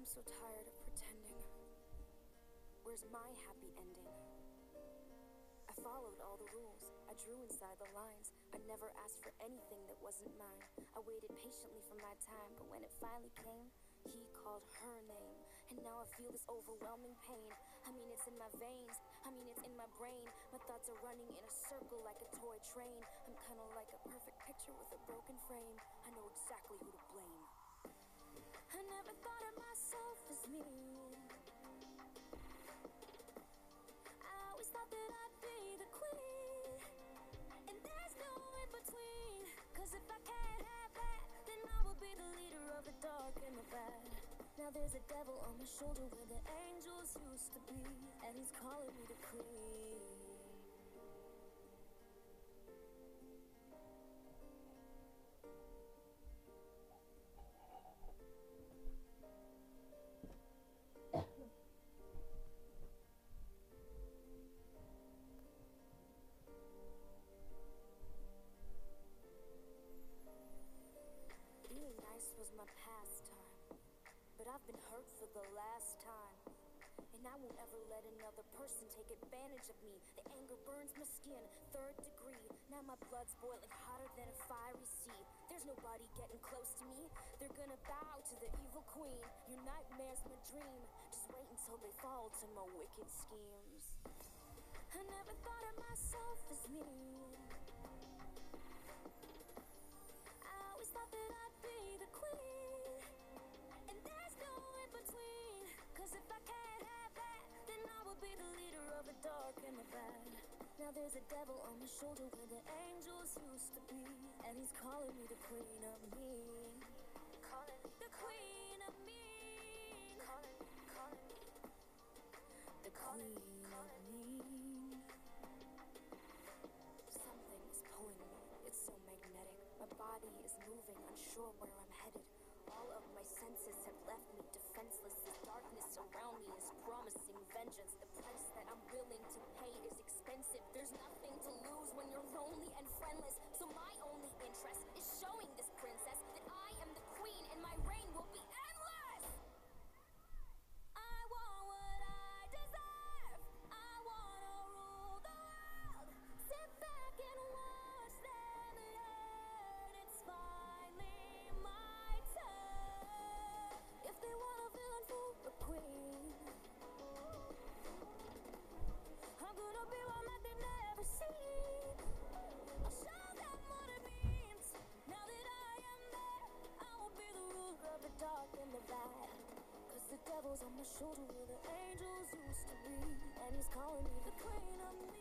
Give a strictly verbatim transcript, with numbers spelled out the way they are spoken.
so tired of pretending. Where's my happy ending? I followed all the rules. I drew inside the lines. I never asked for anything that wasn't mine. I waited patiently for my time, but when it finally came, he called her name. And now I feel this overwhelming pain. I mean, it's in my veins. I mean, it's in my brain. My thoughts are running in a circle like a toy train. I'm kinda like a perfect picture with a broken frame. I know exactly who to blame. I never thought of myself as me. I always thought that I'd be the queen, and there's no in between. Cause if I can't have that, then I will be the leader of the dark and the bad. Now there's a devil on my shoulder where the angels used to be, and he's calling me the queen. Being nice was my pastime, but I've been hurt for the last time. And I won't ever let another person take advantage of me. The anger burns my skin, third degree. Now my blood's boiling hotter than a fiery sea. There's nobody getting close to me. They're gonna bow to the evil queen. Your nightmare's my dream. Just wait until they fall to my wicked schemes. I never thought of myself as me. I always thought that I'd be the queen, and there's no in between. Cause if I can't have that, then I will be the leader of the dark and the bad. Now there's a devil on my shoulder where the angels used to be, and he's calling me the queen of me. Calling me the queen of me. Calling me, calling me the queen of me. Something is pulling me. It's so magnetic. My body is moving, unsure where I'm headed. All of my senses have left me defenseless. The darkness around me is promising vengeance. The price that I'm willing to pay is expensive. There's nothing to lose when you're lonely and friendless. So my only interest is showing this princess that I am the queen and my reign will be endless. I want what I deserve. I wanna rule the world. Sit back and watch them learn. It's finally my turn. If they want a villain for a queen, I'm gonna be one that they've never seen. I'll show them what it means. Now that I am there, I will be the ruler of the dark and the bad. Cause the devil's on my shoulder where the angels used to be, and he's calling me the queen of me.